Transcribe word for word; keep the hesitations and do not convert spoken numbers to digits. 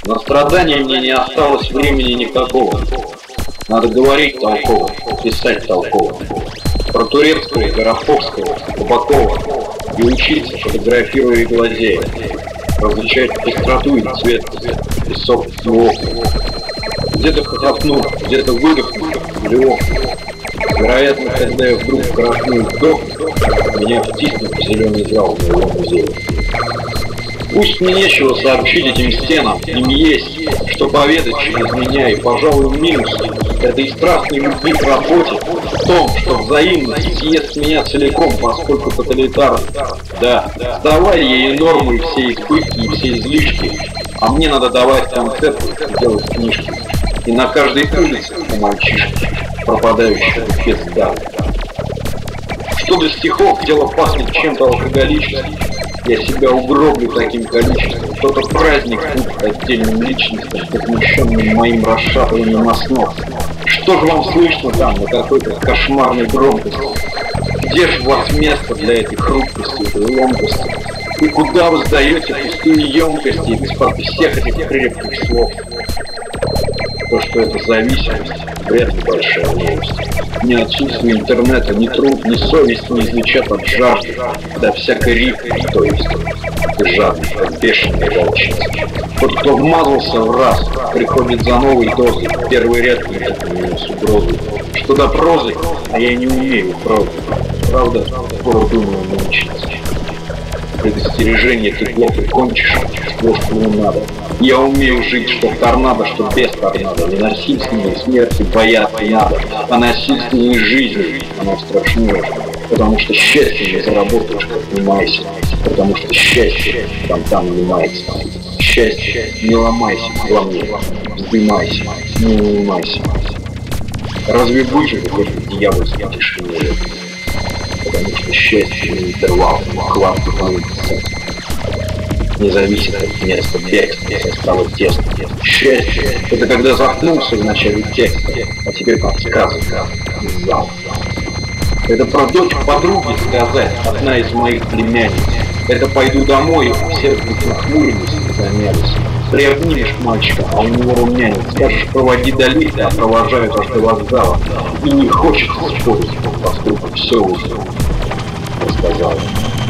На страдания мне не осталось времени никакого. Надо говорить толково, писать толково. Про Турецкого, Гороховского, Кабакова. И учиться, фотографируя и глазея. Различать пестроту и цвет, песок и окна. Где-то хохотну, где-то выдохну, или окна. Вероятно, когда я вдруг коротну вдох, меня втиснут в зеленый зал моего музея. Пусть мне нечего сообщить этим стенам, им есть, что поведать через меня, и, пожалуй, минус этой страстной любви к работе в том, что взаимность съест меня целиком, поскольку тоталитарно. Да, сдавай ей нормы и все избытки, и все излишки, а мне надо давать концерты и делать книжки. И на каждой улице у мальчишки, пропадающего без дара. Что до стихов, дело пахнет чем-то алкоголическим. Я себя угроблю таким количеством. Кто-то праздник тут отдельным личностям, возмущенным моим расшатыванием основ. Что же вам слышно там на какой-то кошмарной громкости? Где же у вас место для этой хрупкости, этой ломкости? И куда вы сдаете пустые емкости из-под всех этих крепких слов? То, что это зависимость, вряд ли большая новость. Ни отсутствие интернета, ни труд, ни совесть не излечат от жажды, да всякой рифы, то есть жадный, как бешеная волчица. Тот, кто вмазался в раз, приходит за новой дозой, первый ряд лежит на меня с угрозой. Что до прозы, а я не умею прозы. Правда, скоро думаю научиться. Предостережение ты плохо кончишь, сплошь надо. Я умею жить, что в торнадо, что без торнадо. Не насильственной смерти бояться надо, а насильственной жизни оно страшнее. Потому что счастье не заработаешь, как внимайся. Потому что счастье там там ломается. Счастье не ломайся, главное, вздымайся, не унимайся. Разве выживет в этой дьявольской тишине? Потому что счастье не интервал, класс выполнится. Не зависит от места бегства, состава теста. Счастье — это когда заткнулся в начале текста, а теперь подсказывает зал. Это про дочь подруги сказать, одна из моих племянниц. Это пойду домой, все вдруг нахмурились и замялись. Приобнимешь мальчика, а у него румянец. Скажешь, проводи до лифта, а провожают аж до вокзала. И не хочется спорить, поскольку все уже рассказала.